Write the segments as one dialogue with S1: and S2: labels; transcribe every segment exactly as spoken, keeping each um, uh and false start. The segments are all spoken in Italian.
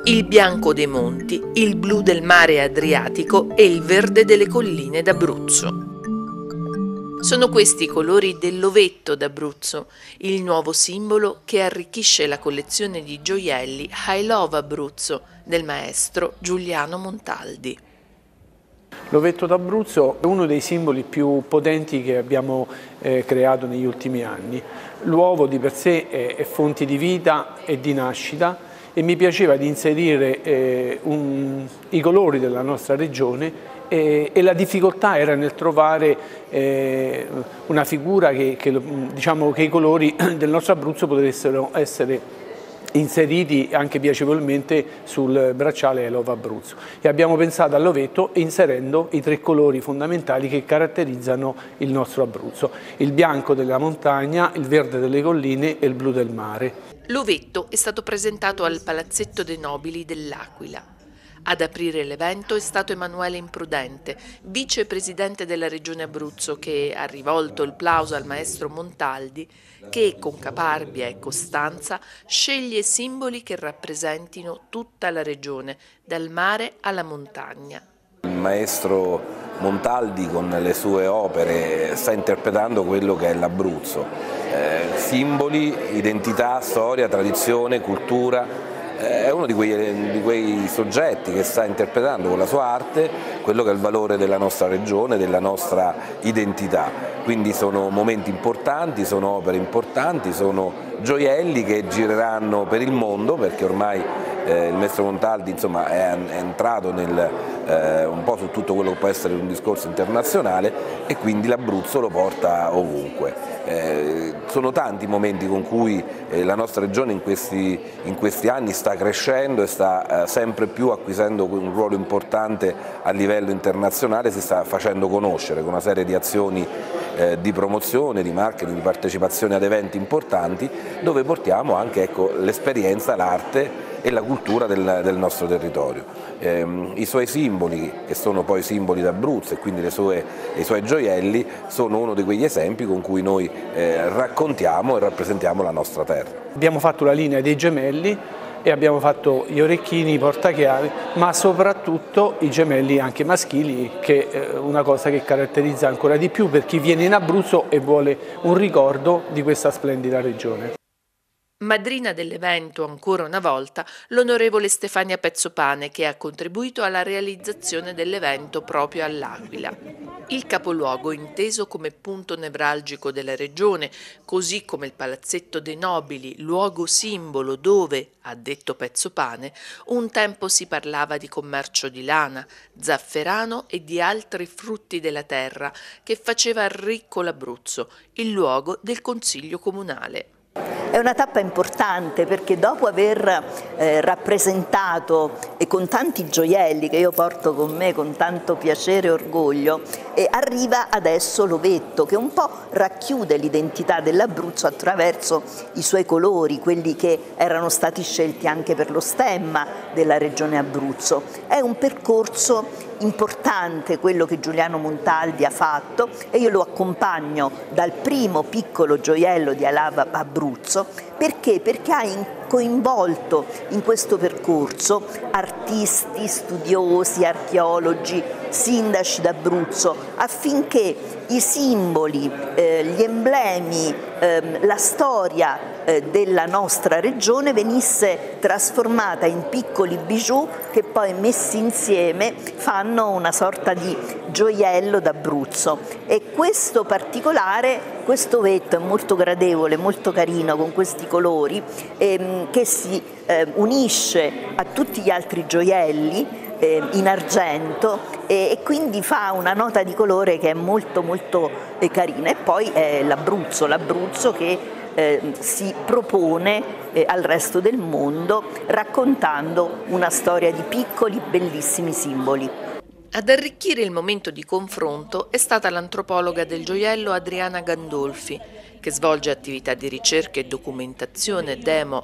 S1: il bianco dei monti, il blu del mare Adriatico e il verde delle colline d'Abruzzo. Sono questi i colori dell'ovetto d'Abruzzo, il nuovo simbolo che arricchisce la collezione di gioielli I Love Abruzzo del maestro Giuliano Montaldi.
S2: L'ovetto d'Abruzzo è uno dei simboli più potenti che abbiamo eh, creato negli ultimi anni. L'uovo di per sé è, è fonte di vita e di nascita e mi piaceva di inserire eh, un, i colori della nostra regione e, e la difficoltà era nel trovare eh, una figura che, che, diciamo, che i colori del nostro Abruzzo potessero essere inseriti anche piacevolmente sul bracciale I Love Abruzzo, e abbiamo pensato all'ovetto inserendo i tre colori fondamentali che caratterizzano il nostro Abruzzo: il bianco della montagna, il verde delle colline e il blu del mare.
S1: L'ovetto è stato presentato al Palazzetto dei Nobili dell'Aquila. Ad aprire l'evento è stato Emanuele Imprudente, vicepresidente della Regione Abruzzo, che ha rivolto il plauso al maestro Montaldi, che con caparbia e costanza sceglie simboli che rappresentino tutta la regione, dal mare alla montagna.
S3: Il maestro Montaldi con le sue opere sta interpretando quello che è l'Abruzzo, eh, simboli, identità, storia, tradizione, cultura. È uno di quei, di quei soggetti che sta interpretando con la sua arte quello che è il valore della nostra regione, della nostra identità. Quindi sono momenti importanti, sono opere importanti, sono gioielli che gireranno per il mondo, perché ormai eh, il maestro Montaldi insomma, è, è entrato nel, eh, un po' su tutto quello che può essere un discorso internazionale, e quindi l'Abruzzo lo porta ovunque. Eh, sono tanti i momenti con cui eh, la nostra regione in questi, in questi anni sta crescendo e sta eh, sempre più acquisendo un ruolo importante a livello internazionale, si sta facendo conoscere con una serie di azioni eh, di promozione, di marketing, di partecipazione ad eventi importanti, dove portiamo anche ecco, l'esperienza, l'arte e la cultura del, del nostro territorio. Eh, I suoi simboli, che sono poi simboli d'Abruzzo, e quindi le sue, i suoi gioielli, sono uno di quegli esempi con cui noi eh, raccontiamo e rappresentiamo la nostra terra.
S2: Abbiamo fatto la linea dei gemelli e abbiamo fatto gli orecchini, i portachiavi, ma soprattutto i gemelli anche maschili, che è una cosa che caratterizza ancora di più per chi viene in Abruzzo e vuole un ricordo di questa splendida regione.
S1: Madrina dell'evento, ancora una volta, l'onorevole Stefania Pezzopane, che ha contribuito alla realizzazione dell'evento proprio all'Aquila. Il capoluogo, inteso come punto nevralgico della regione, così come il Palazzetto dei Nobili, luogo simbolo dove, ha detto Pezzopane, un tempo si parlava di commercio di lana, zafferano e di altri frutti della terra, che faceva ricco l'Abruzzo, il luogo del Consiglio Comunale.
S4: È una tappa importante perché dopo aver eh, rappresentato e con tanti gioielli che io porto con me con tanto piacere e orgoglio, eh, arriva adesso l'ovetto, che un po' racchiude l'identità dell'Abruzzo attraverso i suoi colori, quelli che erano stati scelti anche per lo stemma della regione Abruzzo. È un percorso importante quello che Giuliano Montaldi ha fatto, e io lo accompagno dal primo piccolo gioiello di I Love Abruzzo. Perché? Perché ha coinvolto in questo percorso artisti, studiosi, archeologi, sindaci d'Abruzzo, affinché i simboli, eh, gli emblemi, eh, la storia eh, della nostra regione venisse trasformata in piccoli bijou che poi messi insieme fanno una sorta di gioiello d'Abruzzo. E questo particolare, questo ovetto è molto gradevole, molto carino, con questi colori, ehm, che si eh, unisce a tutti gli altri gioielli eh, in argento, e, e quindi fa una nota di colore che è molto molto eh, carina. E poi è l'Abruzzo, l'Abruzzo che eh, si propone eh, al resto del mondo, raccontando una storia di piccoli bellissimi simboli.
S1: Ad arricchire il momento di confronto è stata l'antropologa del gioiello Adriana Gandolfi, che svolge attività di ricerca e documentazione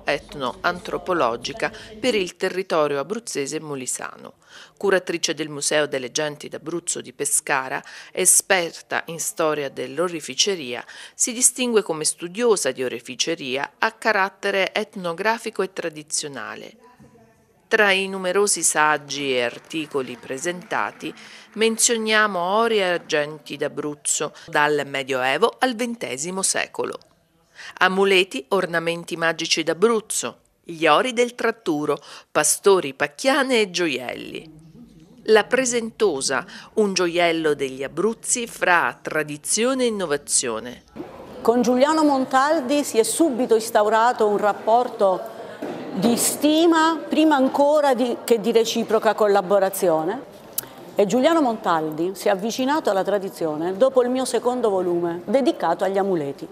S1: demo-etno-antropologica per il territorio abruzzese e molisano. Curatrice del Museo delle Genti d'Abruzzo di Pescara, esperta in storia dell'oreficeria, si distingue come studiosa di oreficeria a carattere etnografico e tradizionale. Tra i numerosi saggi e articoli presentati menzioniamo ori e argenti d'Abruzzo dal Medioevo al ventesimo secolo. Amuleti, ornamenti magici d'Abruzzo, gli ori del Tratturo, pastori, pacchiane e gioielli. La Presentosa, un gioiello degli Abruzzi fra tradizione e innovazione.
S5: Con Giuliano Montaldi si è subito instaurato un rapporto di stima, prima ancora di, che di reciproca collaborazione, e Giuliano Montaldi si è avvicinato alla tradizione dopo il mio secondo volume dedicato agli amuleti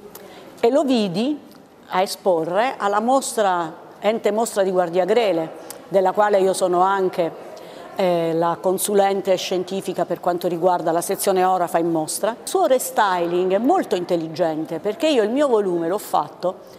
S5: e lo vidi a esporre alla mostra, ente mostra di Guardiagrele, della quale io sono anche eh, la consulente scientifica per quanto riguarda la sezione orafa in mostra. Il suo restyling è molto intelligente, perché io il mio volume l'ho fatto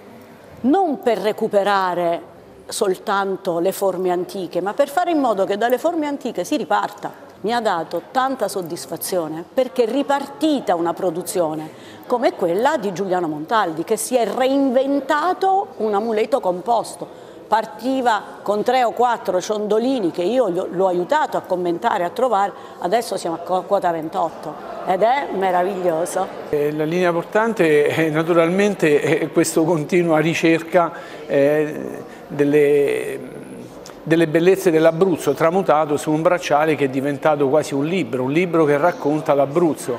S5: non per recuperare soltanto le forme antiche, ma per fare in modo che dalle forme antiche si riparta. Mi ha dato tanta soddisfazione perché è ripartita una produzione come quella di Giuliano Montaldi, che si è reinventato un amuleto composto. Partiva con tre o quattro ciondolini che io l'ho aiutato a commentare, a trovare, adesso siamo a quota ventotto ed è meraviglioso.
S2: La linea portante è naturalmente questa continua ricerca eh, delle, delle bellezze dell'Abruzzo, tramutato su un bracciale che è diventato quasi un libro, un libro che racconta l'Abruzzo,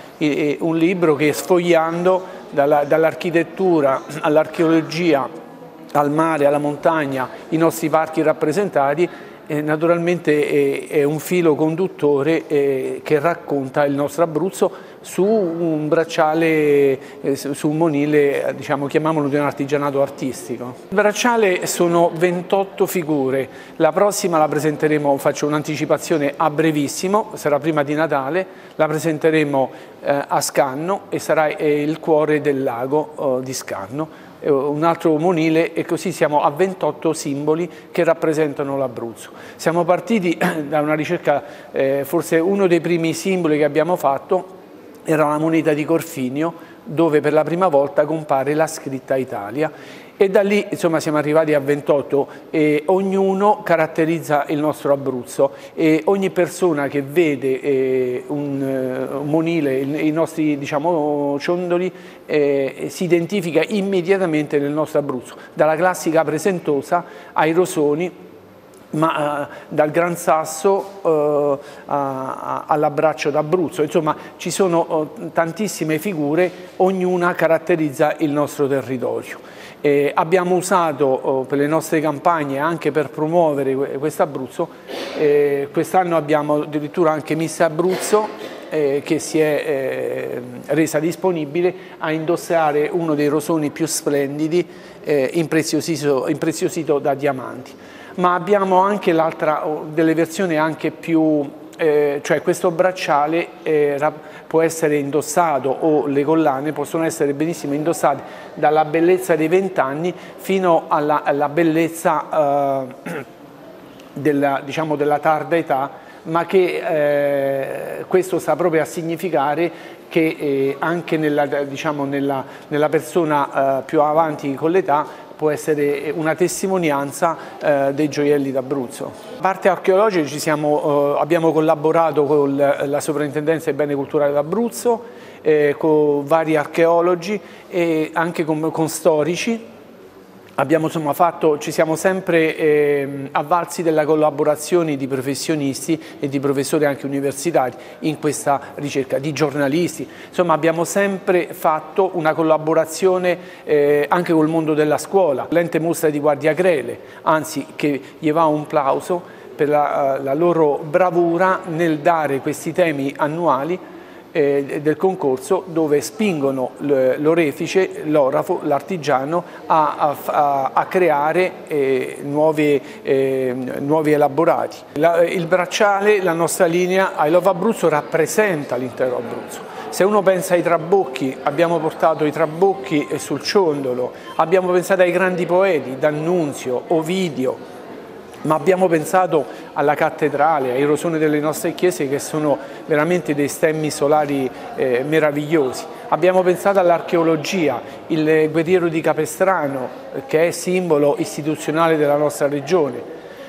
S2: un libro che sfogliando dall'architettura all'archeologia, al mare, alla montagna, i nostri parchi rappresentati, eh, naturalmente è, è un filo conduttore eh, che racconta il nostro Abruzzo su un bracciale, eh, su un monile, diciamo, chiamiamolo di un artigianato artistico. Il bracciale sono ventotto figure, la prossima la presenteremo, faccio un'anticipazione a brevissimo, sarà prima di Natale, la presenteremo eh, a Scanno e sarà eh, il cuore del lago eh, di Scanno, un altro monile, e così siamo a ventotto simboli che rappresentano l'Abruzzo. Siamo partiti da una ricerca, eh, forse uno dei primi simboli che abbiamo fatto era la moneta di Corfinio, dove per la prima volta compare la scritta Italia, e da lì insomma siamo arrivati a ventotto e ognuno caratterizza il nostro Abruzzo, e ogni persona che vede eh, un, un monile, i nostri, diciamo, ciondoli, eh, si identifica immediatamente nel nostro Abruzzo, dalla classica Presentosa ai rosoni, ma uh, dal Gran Sasso uh, all'Abbraccio d'Abruzzo. Insomma, ci sono uh, tantissime figure, ognuna caratterizza il nostro territorio. Eh, abbiamo usato uh, per le nostre campagne, anche per promuovere questo Abruzzo, eh, quest'anno abbiamo addirittura anche Miss Abruzzo, Eh, che si è eh, resa disponibile a indossare uno dei rosoni più splendidi, eh, impreziosito, impreziosito da diamanti. Ma abbiamo anche l'altra, delle versioni anche più, eh, cioè questo bracciale eh, può essere indossato, o le collane possono essere benissimo indossate dalla bellezza dei vent'anni fino alla, alla bellezza eh, della, diciamo, della tarda età, ma che eh, questo sta proprio a significare che eh, anche nella, diciamo, nella, nella persona eh, più avanti con l'età può essere una testimonianza eh, dei gioielli d'Abruzzo. A parte archeologica ci siamo, eh, abbiamo collaborato con la Soprintendenza dei Beni Culturali d'Abruzzo, eh, con vari archeologi e anche con, con storici. Abbiamo, insomma, fatto, ci siamo sempre eh, avvalsi della collaborazione di professionisti e di professori anche universitari in questa ricerca, di giornalisti. Insomma, abbiamo sempre fatto una collaborazione eh, anche col mondo della scuola. L'ente mostra di Guardiagrele, anzi, che gli va un plauso per la, la loro bravura nel dare questi temi annuali del concorso, dove spingono l'orefice, l'orafo, l'artigiano a, a, a creare eh, nuovi, eh, nuovi elaborati. La, il bracciale, la nostra linea I Love Abruzzo, rappresenta l'intero Abruzzo. Se uno pensa ai trabocchi, abbiamo portato i trabocchi sul ciondolo, abbiamo pensato ai grandi poeti, D'Annunzio, Ovidio, ma abbiamo pensato alla cattedrale, ai rosoni delle nostre chiese, che sono veramente dei stemmi solari eh, meravigliosi. Abbiamo pensato all'archeologia, il guerriero di Capestrano, che è simbolo istituzionale della nostra regione.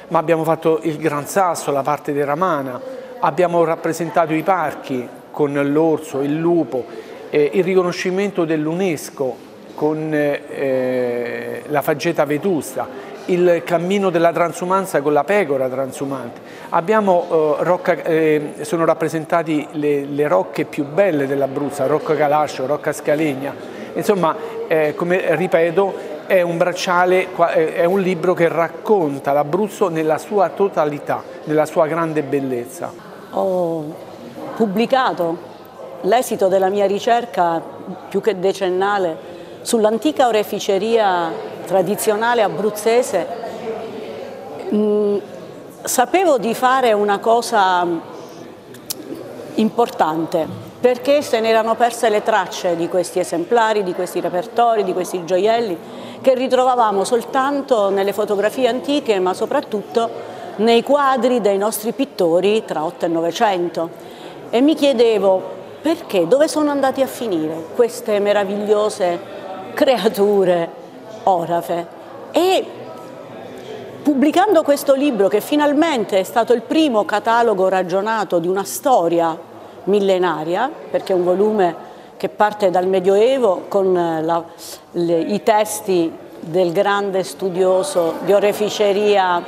S2: ma abbiamo fatto il Gran Sasso, la parte di Ramana, abbiamo rappresentato i parchi con l'orso, il lupo, eh, il riconoscimento dell'UNESCO con eh, la faggeta vetusta, il cammino della transumanza con la pecora transumante. Abbiamo, eh, rocca, eh, sono rappresentati le, le rocche più belle dell'Abruzzo, Rocca Calascio, Rocca Scalegna. Insomma, eh, come ripeto, è un bracciale, è un libro che racconta l'Abruzzo nella sua totalità, nella sua grande bellezza.
S5: Ho pubblicato l'esito della mia ricerca più che decennale sull'antica oreficeria tradizionale abruzzese. Mm, sapevo di fare una cosa importante, perché se ne erano perse le tracce di questi esemplari, di questi repertori, di questi gioielli che ritrovavamo soltanto nelle fotografie antiche, ma soprattutto nei quadri dei nostri pittori tra Otto e Novecento. E mi chiedevo perché, dove sono andati a finire queste meravigliose creature orafe. E pubblicando questo libro, che finalmente è stato il primo catalogo ragionato di una storia millenaria, perché è un volume che parte dal Medioevo con la, le, i testi del grande studioso di oreficeria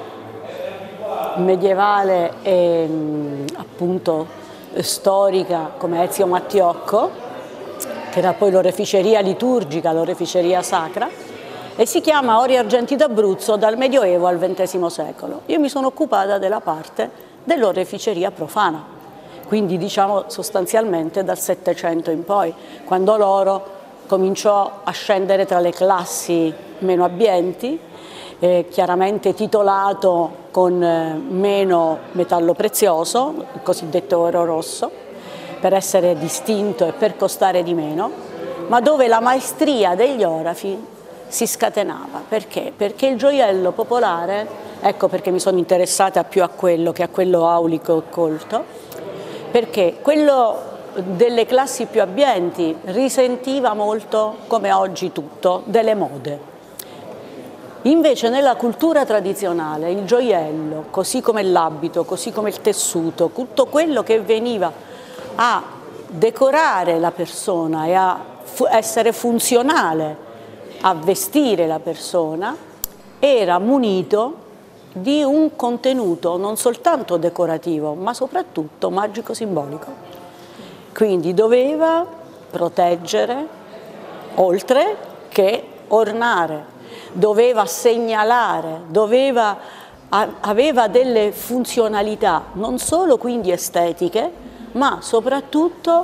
S5: medievale e appunto storica come Ezio Mattiocco, che era poi l'oreficeria liturgica, l'oreficeria sacra, e si chiama Ori Argenti d'Abruzzo dal Medioevo al ventesimo secolo. Io mi sono occupata della parte dell'oreficeria profana, quindi diciamo sostanzialmente dal Settecento in poi, quando l'oro cominciò a scendere tra le classi meno abbienti, eh, chiaramente titolato con eh, meno metallo prezioso, il cosiddetto oro rosso, per essere distinto e per costare di meno, ma dove la maestria degli orafi si scatenava. Perché? Perché il gioiello popolare, ecco perché mi sono interessata più a quello che a quello aulico occulto, perché quello delle classi più abbienti risentiva molto, come oggi tutto, delle mode. Invece nella cultura tradizionale il gioiello, così come l'abito, così come il tessuto, tutto quello che veniva a decorare la persona e a fu- essere funzionale a vestire la persona, era munito di un contenuto non soltanto decorativo, ma soprattutto magico-simbolico. Quindi doveva proteggere, oltre che ornare, doveva segnalare, doveva, aveva delle funzionalità non solo quindi estetiche, ma soprattutto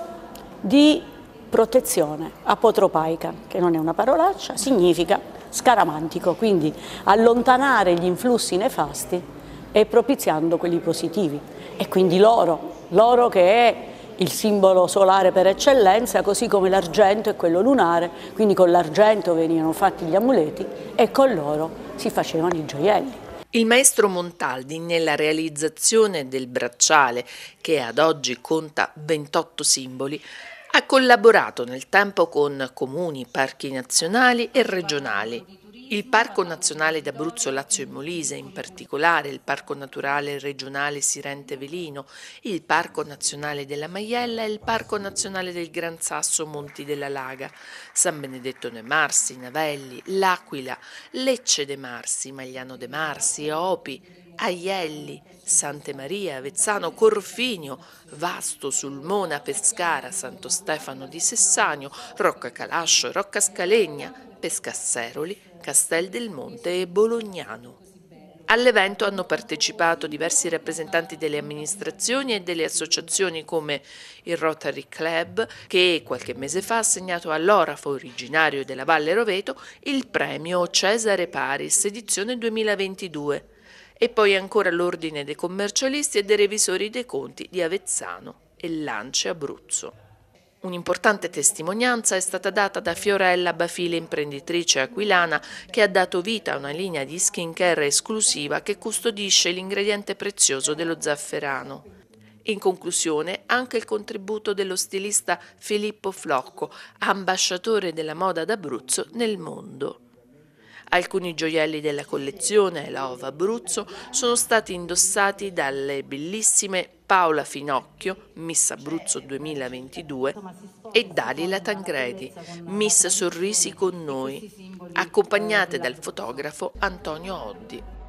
S5: di protezione apotropaica, che non è una parolaccia, significa scaramantico, quindi allontanare gli influssi nefasti e propiziando quelli positivi. E quindi l'oro, l'oro che è il simbolo solare per eccellenza, così come l'argento è quello lunare, quindi con l'argento venivano fatti gli amuleti e con l'oro si facevano i gioielli.
S1: Il maestro Montaldi, nella realizzazione del bracciale, che ad oggi conta ventotto simboli, ha collaborato nel tempo con comuni, parchi nazionali e regionali. Il Parco Nazionale d'Abruzzo, Lazio e Molise, in particolare il Parco Naturale Regionale Sirente Velino, il Parco Nazionale della Maiella e il Parco Nazionale del Gran Sasso Monti della Laga, San Benedetto de Marsi, Navelli, L'Aquila, Lecce de Marsi, Magliano de Marsi, Opi, Aielli, Sante Maria, Avezzano, Corfinio, Vasto, Sulmona, Pescara, Santo Stefano di Sessanio, Rocca Calascio, Rocca Scalegna, Pescasseroli, Castel del Monte e Bolognano. All'evento hanno partecipato diversi rappresentanti delle amministrazioni e delle associazioni come il Rotary Club, che qualche mese fa ha assegnato all'orafo originario della Valle Roveto il premio Cesare Paris edizione duemilaventidue, e poi ancora l'Ordine dei commercialisti e dei revisori dei conti di Avezzano e Lance Abruzzo. Un'importante testimonianza è stata data da Fiorella Bafile, imprenditrice aquilana, che ha dato vita a una linea di skincare esclusiva che custodisce l'ingrediente prezioso dello zafferano. In conclusione, anche il contributo dello stilista Filippo Flocco, ambasciatore della moda d'Abruzzo nel mondo. Alcuni gioielli della collezione Love Abruzzo sono stati indossati dalle bellissime Paola Finocchio, Miss Abruzzo duemilaventidue, e Dalila Tancredi, Miss Sorrisi con noi, accompagnate dal fotografo Antonio Oddi.